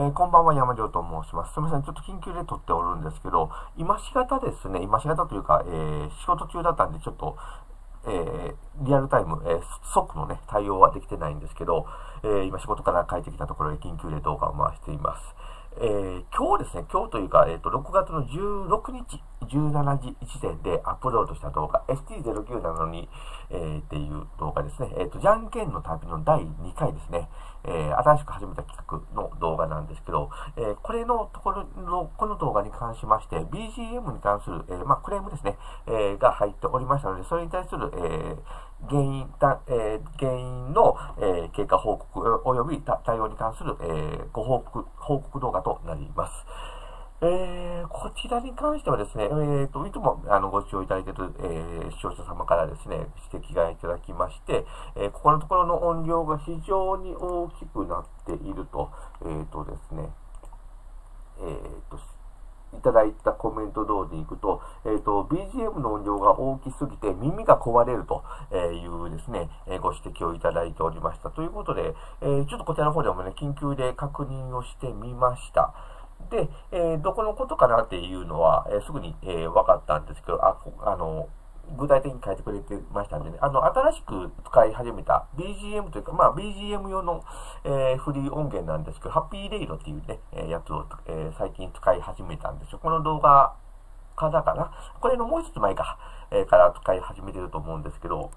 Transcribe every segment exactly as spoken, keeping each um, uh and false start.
えー、こんばんは、山城と申します。すみません、ちょっと緊急で撮っておるんですけど、今しがたですね、今しがたというか、えー、仕事中だったんで、ちょっと、えー、リアルタイム、えー、即のね、対応はできてないんですけど、えー、今仕事から帰ってきたところで緊急で動画を回しています。えー、今日ですね、今日というか、えっと、ろくがつのじゅうろくにち、じゅうしちじ時点でアップロードした動画、エスティーゼロきゅう なのに、えー、っていう動画ですね。えっと、じゃんけんの旅のだいにかいですね。えー、新しく始めた企画の動画なんですけど、えー、これのところの、この動画に関しまして、ビージーエム に関する、えー、まあ、クレームですね、えー、が入っておりましたので、それに対する、えー、原因だ、えー、原因の、えー、経過報告及び対応に関する、えー、ご報告、報告動画となります。えー、こちらに関してはですね、えーと、いつもあのご視聴いただいている、えー、視聴者様からですね、指摘がいただきまして、えー、ここのところの音量が非常に大きくなっていると、えーとですね、えーと、いただいたコメント通りに行くと、えーと、ビージーエム の音量が大きすぎて耳が壊れるというですね、えー、ご指摘をいただいておりました。ということで、えー、ちょっとこちらの方でもね、緊急で確認をしてみました。で、えー、どこのことかなっていうのは、えー、すぐに、えー、分かったんですけど、あ、あの、具体的に書いてくれてましたんでね、あの、新しく使い始めた ビージーエム というか、まあ、ビージーエム 用の、えー、フリー音源なんですけど、ハッピーレイドっていうね、えー、やつを、えー、最近使い始めたんですよ。この動画からかな。これのもう一つ前か、えー、から使い始めてると思うんですけど、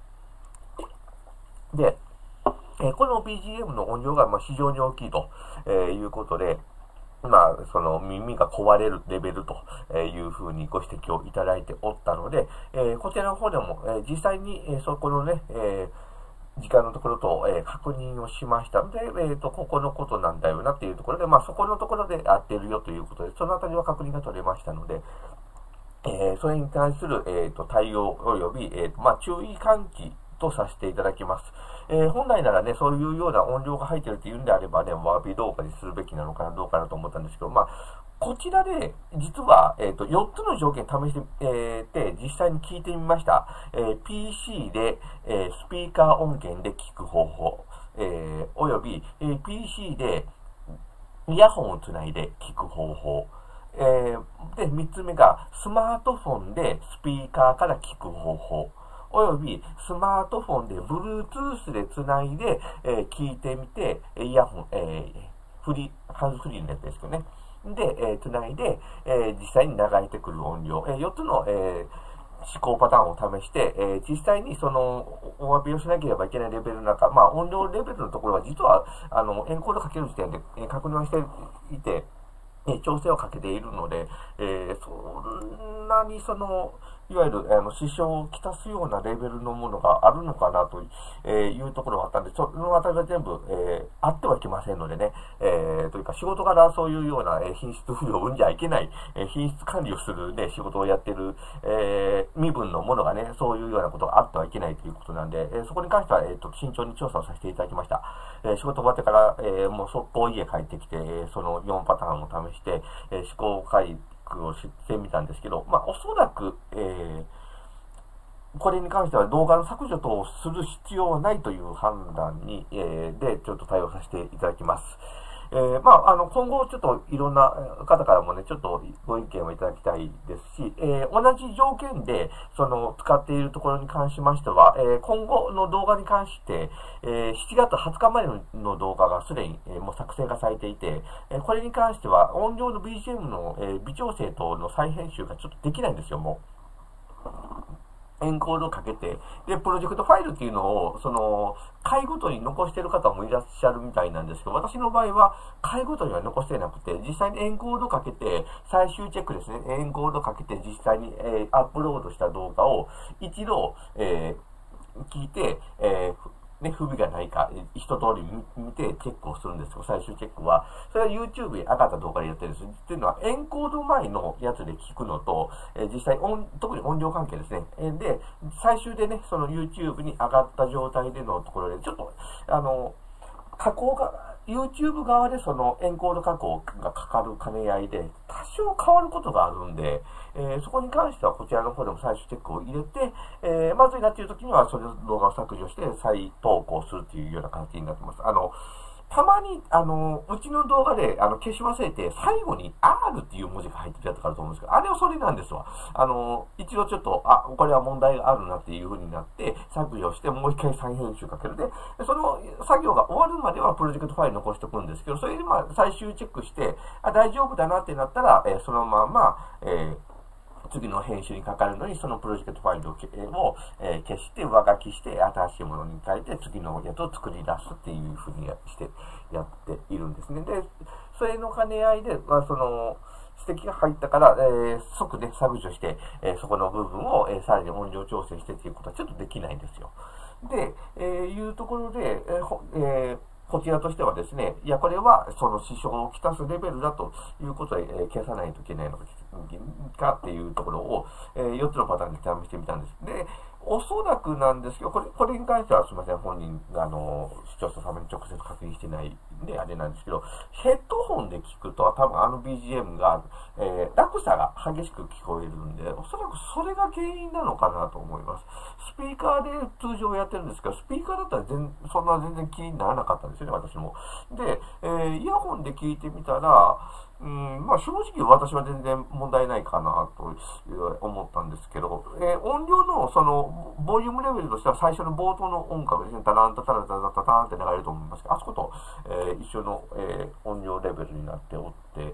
で、えー、この ビージーエム の音量がまあ非常に大きいと、えー、いうことで、まあ、その耳が壊れるレベルというふうにご指摘をいただいておったので、えー、こちらの方でも、えー、実際に、えー、そこのね、えー、時間のところと、えー、確認をしましたので、えーと、ここのことなんだよなっていうところで、まあ、そこのところで合ってるよということで、そのあたりは確認が取れましたので、えー、それに対する、えーと、対応及び、えーと、まあ、注意喚起とさせていただきます。えー、本来ならね、そういうような音量が入っているというんであればね、わび動画にするべきなのかな、どうかなと思ったんですけど、まあ、こちらで、実は、えっと、よっつの条件試して、えー、て、実際に聞いてみました。えー、ピーシー で、えー、スピーカー音源で聞く方法、えー、および、えー、ピーシー で、イヤホンをつないで聞く方法、えー、で、みっつめが、スマートフォンでスピーカーから聞く方法、およびスマートフォンで Bluetooth でつないで、えー、聞いてみて、イヤホン、えー、フリー、ハンズフリーのやつですけどね。で、えー、つないで、えー、実際に流れてくる音量、えー、よっつの、えー、思考パターンを試して、えー、実際にその、お詫びをしなければいけないレベルの中、まあ、音量レベルのところは、実は、あの、エンコードかける時点で、えー、確認をしていて、え調整をかけているので、えー、そんなにその、いわゆる、あの、支障をきたすようなレベルのものがあるのかなというところがあったんで、そのあたりが全部、えー、あってはいけませんのでね、えー、というか仕事柄そういうような品質不良を生んじゃいけない、えー、品質管理をするね、仕事をやってる、えー、身分のものがね、そういうようなことがあってはいけないということなんで、えー、そこに関しては、えー、と、慎重に調査をさせていただきました。えー、仕事終わってから、えー、もう速攻家帰ってきて、そのよんパターンを試して、えー、思考回復をしてみたんですけど、まあ、おそらく、えー、これに関しては動画の削除等をする必要はないという判断に、えー、で、ちょっと対応させていただきます。えー、まあ、あの、今後ちょっといろんな方からもね、ちょっとご意見をいただきたいですし、えー、同じ条件で、その、使っているところに関しましては、えー、今後の動画に関して、えー、しちがつはつかまでの動画がすでに、えー、もう作成がされていて、えー、これに関しては音量の ビージーエム の、えー、微調整等の再編集がちょっとできないんですよ、もう。エンコードをかけて、で、プロジェクトファイルっていうのを、その、回ごとに残している方もいらっしゃるみたいなんですけど、私の場合は、回ごとには残してなくて、実際にエンコードをかけて、最終チェックですね、エンコードをかけて、実際に、えー、アップロードした動画を、一度、えー、聞いて、えーね、不備がないか、一通り見てチェックをするんですけど、最終チェックは、それは YouTube に上がった動画でやってるんです。っていうのは、エンコード前のやつで聞くのと、え実際音、特に音量関係ですね。えで、最終でね、その YouTube に上がった状態でのところで、ちょっと、あの、加工が、YouTube 側でそのエンコード加工がかかる兼ね合いで、多少変わることがあるんで、えー、そこに関してはこちらの方でも最終チェックを入れて、えー、まずいなっていう時にはそれを動画を削除して再投稿するっていうような形になってます。あの、 たまに、あの、うちの動画で、あの、消し忘れて、最後に アール っていう文字が入ってるやつがあると思うんですけど、あれはそれなんですわ。あの、一度ちょっと、あ、これは問題があるなっていう風になって、削除して、もう一回再編集かける。で、その作業が終わるまではプロジェクトファイル残しておくんですけど、それでまあ、最終チェックして、あ、大丈夫だなってなったら、えー、そのまま、えー次の編集にかかるのに、そのプロジェクトファイルを、えー、消して、上書きして、新しいものに変えて、次のやつを作り出すっていうふうにしてやっているんですね。で、それの兼ね合いで、まあ、その、指摘が入ったから、えー、即で削除して、えー、そこの部分を、えー、さらに音量調整してっていうことはちょっとできないんですよ。で、えー、いうところで、えーえーこちらとしてはですね、いや、これはその支障をきたすレベルだということで、えー、消さないといけないのかっていうところを、えー、よっつのパターンで試してみたんです。で、おそらくなんですけど、これ、これに関してはすみません、本人が、あの、視聴者様に直接確認してないんで、あれなんですけど、ヘッドホンで聞くと、多分あの ビージーエム が、えー、落差が激しく聞こえるんで、おそらくそれが原因なのかなと思います。スピーカーで通常やってるんですけど、スピーカーだったら全そんな全然気にならなかったんですよね、私も。で、えー、イヤホンで聞いてみたら、うん、まあ正直私は全然問題ないかなと思ったんですけど、えー、音量のそのボリュームレベルとしては最初の冒頭の音楽ですね、タランタタラタタタタンって流れると思いますけど、あそこと、えー、一緒の、えー、音量レベルになっておって、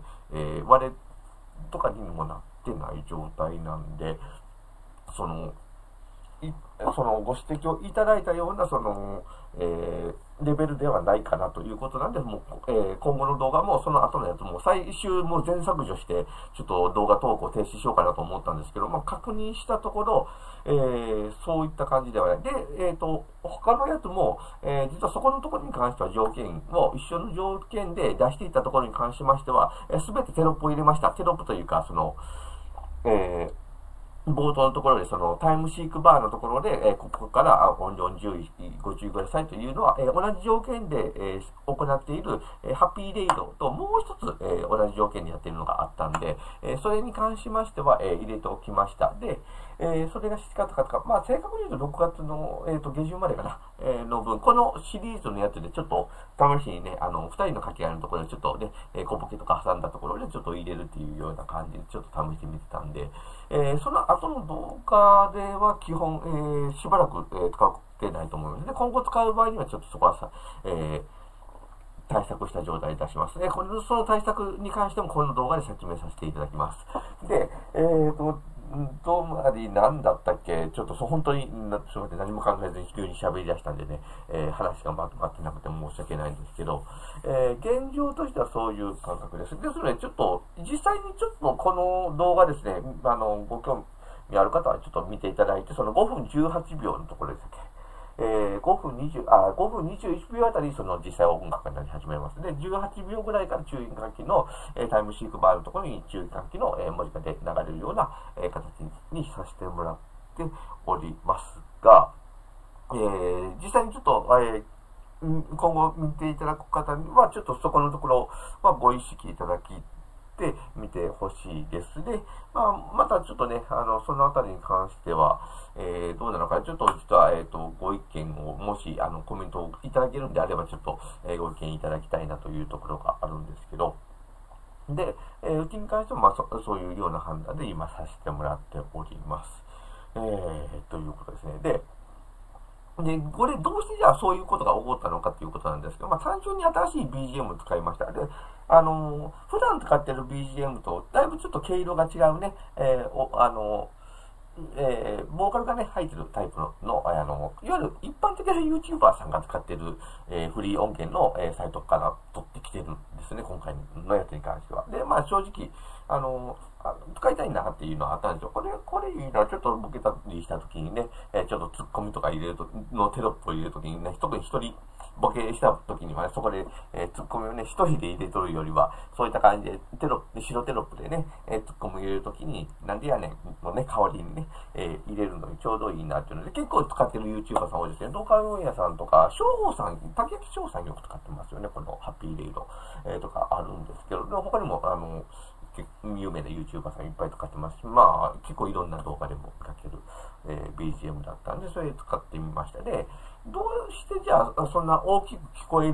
えー、割れとかにもなってない状態なんで、その、いそのご指摘をいただいたようなその、えー、レベルではないかなということなんで、もう、えー、今後の動画もその後のやつも最終も全削除して、ちょっと動画投稿停止しようかなと思ったんですけど、まあ、確認したところ、えー、そういった感じではない。で、えっと、他のやつも、えー、実はそこのところに関しては条件を一緒の条件で出していたところに関しましては、すべてテロップを入れました。テロップというか、その、えー冒頭のところで、そのタイムシークバーのところで、えー、ここから音量に注意、ご注意くださいというのは、えー、同じ条件で、えー、行っている、えー、ハッピーレイドともう一つ、えー、同じ条件でやっているのがあったんで、えー、それに関しましては、えー、入れておきました。で、えー、それがしかったかとか、まあ、正確に言うとろくがつの、えー、と下旬までかな、えー、の分、このシリーズのやつでちょっと試しにね、あの、ふたりの掛け合いのところでちょっとね、えー、小ボケとか挟んだところでちょっと入れるっていうような感じでちょっと試してみてたんで、えー、その後の動画では基本、えー、しばらく、えー、使ってないと思います。で、今後使う場合にはちょっとそこはさ、えー対策した状態で出します。えー、これその対策に関してもこの動画で説明させていただきます。で、えーと、どまり何だったっけちょっとそ本当に、すみません、何も考えずに急に喋り出したんでね、えー、話がまとまってなくて申し訳ないんですけど、えー、現状としてはそういう感覚です。ですので、ちょっと、実際にちょっとこの動画ですね、あの、ご興味ある方はちょっと見ていただいて、そのごふんじゅうはちびょうのところですね。えー、ごふんにじゅう、あ、ごふんにじゅういちびょうあたりその実際音楽がなり始めます。で、じゅうはちびょうぐらいから注意喚起の、えー、タイムシークバーのところに注意喚起の、えー、文字がで流れるような、えー、形にさせてもらっておりますが、えー、実際にちょっと、えー、今後見ていただく方には、ちょっとそこのところはご意識いただき、で見てほしいです。で、まあ、またちょっとね、あの、そのあたりに関しては、えー、どうなのか、ちょっと実は、えっと、ご意見を、もし、あの、コメントをいただけるんであれば、ちょっと、えー、ご意見いただきたいなというところがあるんですけど、で、えー、うちに関しても、まあそ、そういうような判断で今させてもらっております。えー、ということですね。で、で、これどうしてじゃあそういうことが起こったのかということなんですけど、まあ単純に新しい ビージーエム を使いました。で、あのー、普段使ってる ビージーエム とだいぶちょっと毛色が違うね、えー、おあのー、えー、ボーカルがね、入ってるタイプの、のあの、いわゆる一般的な YouTuber さんが使ってる、えー、フリー音源の、えー、サイトから取ってきてるんですね、今回のやつに関しては。で、まあ正直、あのー、あ使いたいなっていうのはあったんですよ。これ、これいいな、ちょっとボケたりしたときにね、えー、ちょっとツッコミとか入れると、のテロップを入れるときにね、特に一人ボケしたときにはね、そこで、えー、ツッコミをね、一人で入れとるよりは、そういった感じで、テロップ、白テロップでね、えー、ツッコミを入れるときに、なんでやねんのね、代わりにね、えー、入れるのにちょうどいいなっていうので、結構使ってる YouTuber さん多いですね。動画運営さんとか、翔吾さん、竹木翔さんよく使ってますよね、このハッピーレイド、えー、とかあるんですけど、でも他にも、あの、有名な YouTuber さんいっぱい使ってますし、まあ、結構いろんな動画でもかける、えー、ビージーエム だったんで、それ使ってみました。で、どうしてじゃあ、そんな大きく聞こえる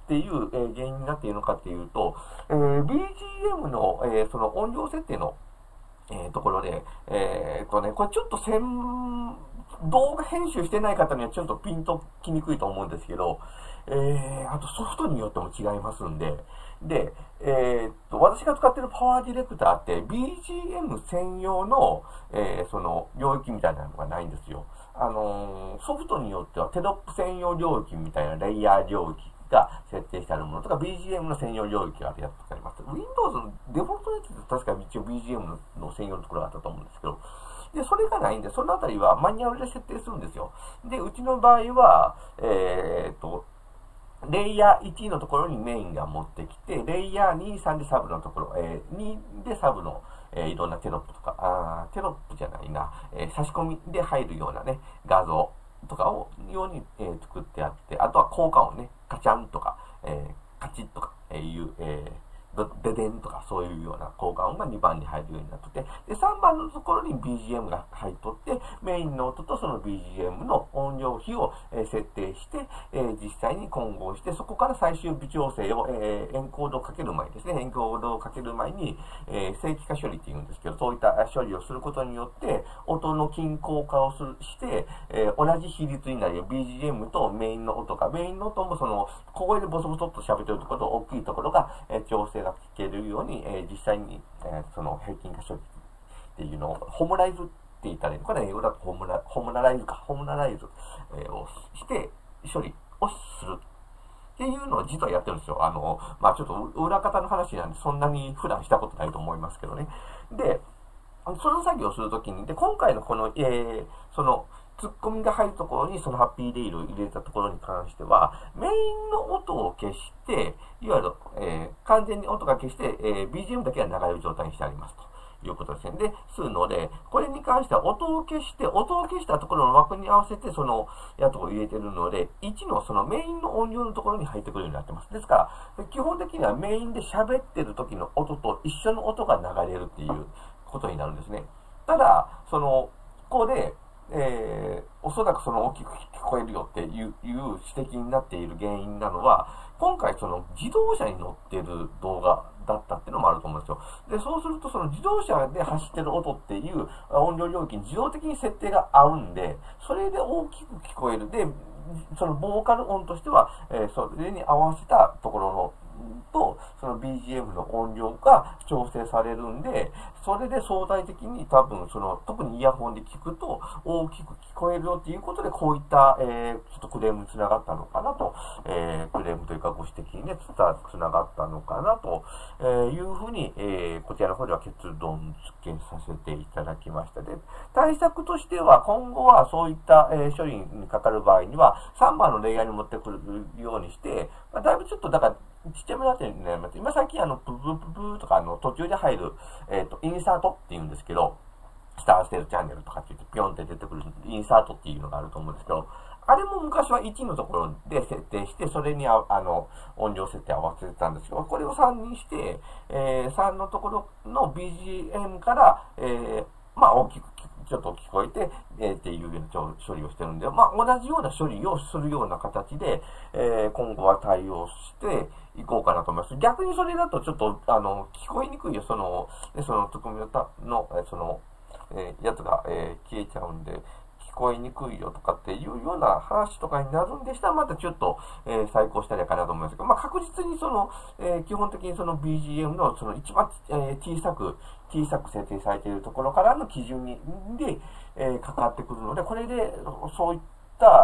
っていう、えー、原因になっているのかっていうと、えー、ビージーエム の、えー、その音量設定の、えー、ところで、えー、とね、これちょっと専、動画編集してない方にはちょっとピンときにくいと思うんですけど、えー、あとソフトによっても違いますんで、で、えー、っと、私が使っているパワーディレクターって ビージーエム 専用の、えー、その領域みたいなのがないんですよ。あのー、ソフトによってはテロップ専用領域みたいなレイヤー領域が設定してあるものとか ビージーエム の専用領域があるやつがあります。Windows のデフォルトのやつで確か一応 ビージーエム の専用のところがあったと思うんですけど、で、それがないんで、そのあたりはマニュアルで設定するんですよ。で、うちの場合は、えー、っと、レイヤーいちのところにメインが持ってきて、レイヤーに、さんでサブのところ、えー、にでサブの、えー、いろんなテロップとか、あテロップじゃないな、えー、差し込みで入るようなね、画像とかを、ように、えー、作ってあって、あとは効果音ね、カチャンとか、えー、カチッとか、えー、いう、えーデデンとかそういうような効果音がにばんに入るようになってて、で、さんばんのところに ビージーエム が入っとって、メインの音とその ビージーエム の音量比を、えー、設定して、えー、実際に混合して、そこから最終微調整を、えー、エンコードをかける前にですね、エンコードをかける前に、えー、正規化処理って言うんですけど、そういった処理をすることによって、音の均衡化をするして、えー、同じ比率になる ビージーエム とメインの音が、メインの音もその、小声でボソボソっと喋ってるところと大きいところが、えー、調整が聞けるように、えー、実際に、えー、その平均化処理っていうのを、ホモライズって言ったらいいのかな、英語だとホムラ、ホムラライズか、ホムラライズ、えー、をして、処理をする。っていうのを実はやってるんですよ。あの、まあちょっと裏方の話なんで、そんなに普段したことないと思いますけどね。で、その作業をするときに、で、今回のこの、えー、その、ツッコミが入るところにそのハッピーレイルを入れたところに関しては、メインの音を消して、いわゆる、えー、完全に音が消して、えー、ビージーエム だけが流れる状態にしてありますということですね。で、するので、これに関しては音を消して、音を消したところの枠に合わせてそのやつを入れてるので、いちのそのメインの音量のところに入ってくるようになってます。ですから、基本的にはメインで喋ってる時の音と一緒の音が流れるっていうことになるんですね。ただ、その、ここで、えー、おそらくその大きく聞こえるよっていう、いう指摘になっている原因なのは、今回その自動車に乗っている動画だったっていうのもあると思うんですよ。で、そうするとその自動車で走ってる音っていう音量領域に自動的に設定が合うんで、それで大きく聞こえる。で、そのボーカル音としては、えー、それに合わせたところのと、その ビージーエム の音量が調整されるんで、それで相対的に多分、その、特にイヤホンで聞くと大きく聞こえるよっていうことで、こういった、えー、ちょっとクレームにつながったのかなと、えー、クレームというかご指摘にね、つた、つながったのかなと、えー、いうふうに、えー、こちらの方では結論付けさせていただきました。で、対策としては、今後はそういった、えー、処理にかかる場合には、さんばんのレイヤーに持ってくるようにして、まあ、だいぶちょっと、だから、ちっちゃめなってになります。今最近あの、ブブブブとかあの、途中で入る、えっと、インサートって言うんですけど、スターステールチャンネルとかって言ってピョンって出てくるインサートっていうのがあると思うんですけど、あれも昔はいちのところで設定して、それにああの、音量設定合わせてたんですけど、これをさんにして、えー、さんのところの ビージーエム から、えー、まあ大きくちょっと聞こえて、えー、っていうような処理をしてるんで、まあ同じような処理をするような形で、えー、今後は対応していこうかなと思います。逆にそれだとちょっと、あの、聞こえにくいよ、その、ね、その、ツッコミのた、の、その、えー、やつが、えー、消えちゃうんで、聞こえにくいよとかっていうような話とかになるんでしたら、またちょっと、えー、再考したらいいかなと思いますけど、まあ確実にその、えー、基本的にその ビージーエム のその一番、えー、小さく、小さく設定されているところからの基準に、で、えー、かかってくるので、これで、そういった、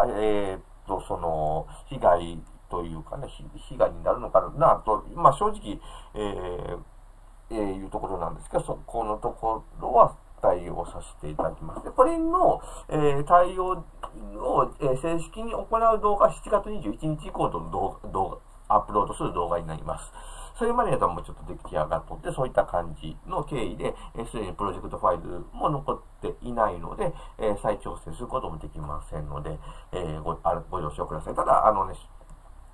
えー、っと、その、被害というかね、被害になるのかなと、まあ正直、えー、えー、いうところなんですけど、そこのところは、対応させていただきます。で、これの、えー、対応を、えー、正式に行う動画はしちがつにじゅういちにち以降の動画、動画、アップロードする動画になります。それまでだともうちょっと出来上がっとって、そういった感じの経緯で、す、えー、で、にプロジェクトファイルも残っていないので、えー、再調整することもできませんので、えー、ご、あご了承ください。ただ、あのね、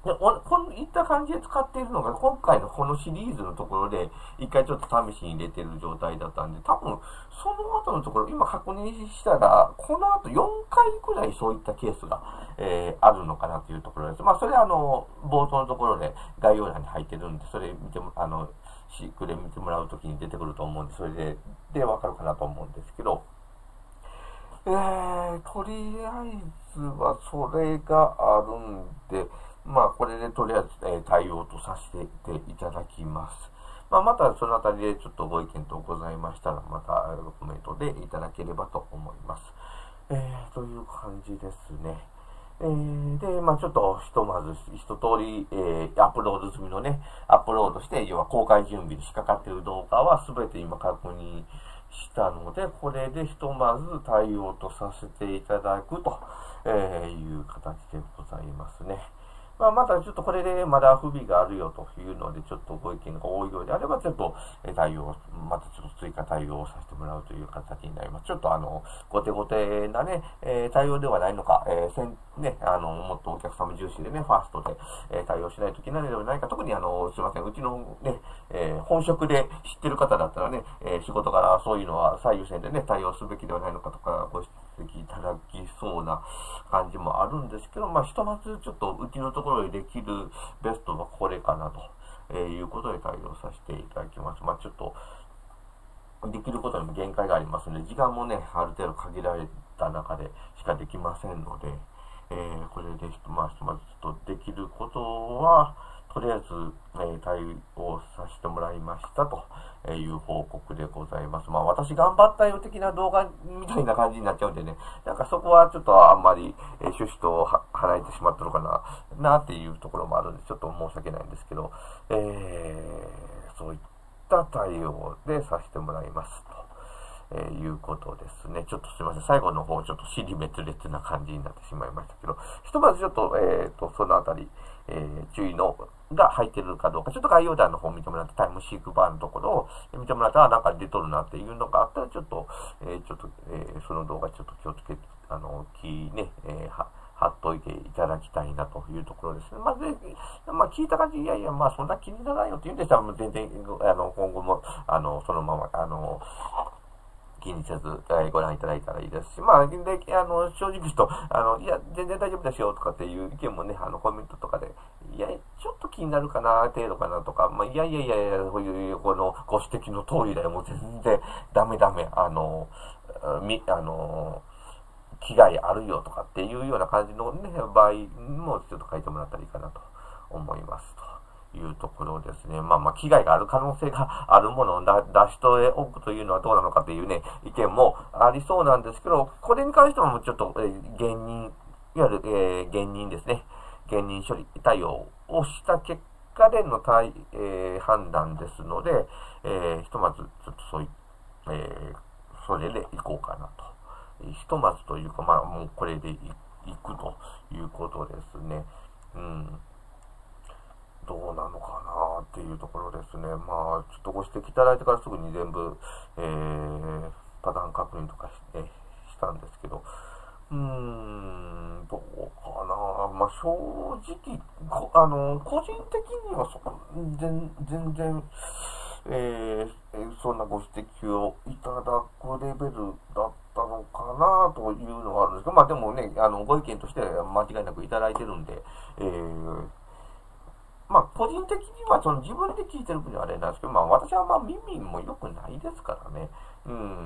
で、おこういった感じで使っているのが、今回のこのシリーズのところで、一回ちょっと試しに入れてる状態だったんで、多分、その後のところ、今確認したら、この後よんかいくらいそういったケースが、えー、あるのかなというところです。まあ、それはあの、冒頭のところで概要欄に入ってるんで、それ見ても、あの、シークで見てもらうときに出てくると思うんで、それで、で、わかるかなと思うんですけど、えー、とりあえずはそれがあるんで、まあ、これでとりあえず、えー、対応とさせていただきます。まあ、またそのあたりでちょっとご意見とございましたら、またコメントでいただければと思います。えー、という感じですね。えー、で、まあちょっと、ひとまず、一通り、えー、アップロード済みのね、アップロードして、要は公開準備に引っかかっている動画は全て今確認したので、これでひとまず対応とさせていただくという形でございますね。まあ、またちょっとこれでまだ不備があるよというので、ちょっとご意見が多いようであれば、ちょっと対応、またちょっと追加対応をさせてもらうという形になります。ちょっとあの、ごてごてなね、えー、対応ではないのか、えー、せんね、あの、もっとお客様重視でね、ファーストで、えー、対応しないといけないのではないか。特にあの、すいません、うちのね、えー、本職で知ってる方だったらね、えー、仕事柄そういうのは最優先でね、対応すべきではないのかとか、ご指摘いただきそうな感じもあるんですけど、まあ、ひとまずちょっとうちのところでできるベストはこれかなと、えー、いうことで対応させていただきます。まあ、ちょっと、できることにも限界がありますので、時間もね、ある程度限られた中でしかできませんので、えー、これで、まあ、ひとまずちょっとできることは、とりあえず、えー、対応させてもらいましたという報告でございます。まあ私頑張ったよ的な動画みたいな感じになっちゃうんでね、なんかそこはちょっとあんまり、えー、趣旨と離れてしまったのかな、なっていうところもあるんで、ちょっと申し訳ないんですけど、えー、そういった対応でさせてもらいますと。えー、いうことですね。ちょっとすいません。最後の方、ちょっと尻滅裂な感じになってしまいましたけど、ひとまずちょっと、えっ、ー、と、そのあたり、えー、注意のが入ってるかどうか、ちょっと概要欄の方を見てもらって、タイムシークバーのところを見てもらったら、なんか出とるなっていうのがあったら、ちょっと、えー、ちょっと、えー、その動画ちょっと気をつけて、あの、気ね、えー、は、貼っといていただきたいなというところですね。まあ、で、まあ、聞いた感じ、いやいや、まあ、そんな気にならないよって言うんでしたら、もう全然、あの、今後も、あの、そのまま、あの、気にせず、えー、ご覧いただいたらいいですし、まあ、で、あの、正直言うと、あの、いや、全然大丈夫ですよとかっていう意見もね、あの、コメントとかで、いや、ちょっと気になるかな、程度かなとか、まあ、いやいやいやいや、こういう、この、ご指摘の通りだよ、もう全然、ダメダメ、あの、み、あの、危害あるよとかっていうような感じのね、場合もちょっと書いてもらったらいいかなと思いますと。いうところですね。まあまあ、危害がある可能性があるものを出しておくというのはどうなのかというね、意見もありそうなんですけど、これに関してもちょっと、えー、減任、いわゆる、えー、減任ですね。減任処理対応をした結果での対、えー、判断ですので、えー、ひとまず、ちょっとそういう、えー、それでいこうかなと。ひとまずというか、まあ、もうこれでいくということですね。うん。どうなのかなっていうところですね。まあ、ちょっとご指摘いただいてからすぐに全部、えー、パターン確認とかし、えしたんですけど、うーん、どうかな。まあ、正直、あの、個人的にはそ全全然、えー、そんなご指摘をいただくレベルだったのかなというのがあるんですけど、まあでもね、あの、ご意見として間違いなくいただいてるんで、えーまあ、個人的にはその自分で聞いてる分にはあれなんですけど、まあ私はまあ耳も良くないですからね。うん、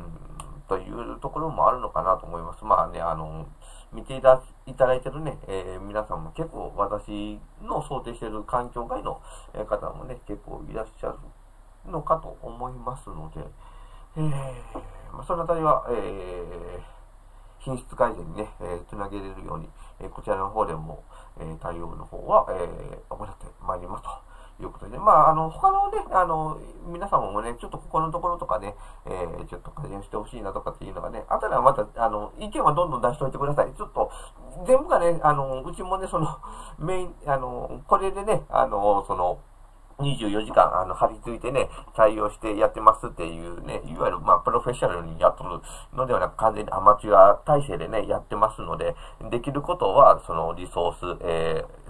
というところもあるのかなと思います。まあね、あの、見ていただいてるね、えー、皆さんも結構私の想定している環境外の方もね、結構いらっしゃるのかと思いますので、えー、まあ、そのあたりは、えー、品質改善にね、えー、つなげれるように、えー、こちらの方でも、えー、対応の方は、えー、行ってまいりますということで、まあ、あの、他のね、あの、皆様もね、ちょっとここのところとかね、えー、ちょっと改善してほしいなとかっていうのがね、あたらまた、あの、意見はどんどん出しておいてください。ちょっと、全部がね、あの、うちもね、その、メイン、あの、これでね、あの、その、にじゅうよじかん、あの、張り付いてね、対応してやってますっていうね、いわゆる、まあ、プロフェッショナルにやっとるのではなく、完全にアマチュア体制でね、やってますので、できることは、その、リソース、えー、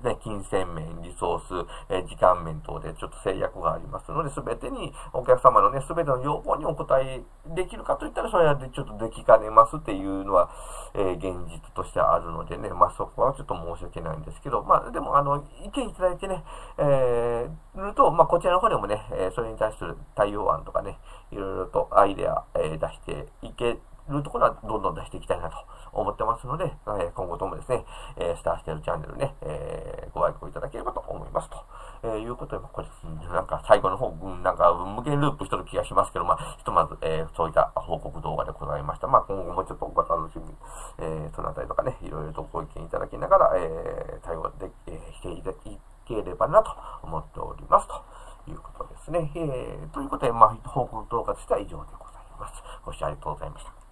ね、金銭面、リソース、えー、時間面等でちょっと制約がありますので、すべてに、お客様のね、すべての要望にお答えできるかといったら、それはちょっとできかねますっていうのは、えー、現実としてあるのでね、まあそこはちょっと申し訳ないんですけど、まあでも、あの、意見いただいてね、えー、ると、まあこちらの方でもね、えー、それに対する対応案とかね、いろいろとアイデア、えー、出していけるところはどんどん出していきたいなと思ってますので、えー、今後ともですね、えー、スターしてるチャンネルね、えー、ご愛顧いただければと思いますと。えー、いうことで、これ、なんか最後の方、なんか無限ループしとる気がしますけど、まあ、ひとまず、えー、そういった報告動画でございました。まあ、今後もちょっとお楽しみ、えー、そのあたりとかね、いろいろとご意見いただきながら、えー、対応で、えー、していただければなと思っておりますということですね。えー、ということで、まあ、報告動画としては以上でございます。ご視聴ありがとうございました。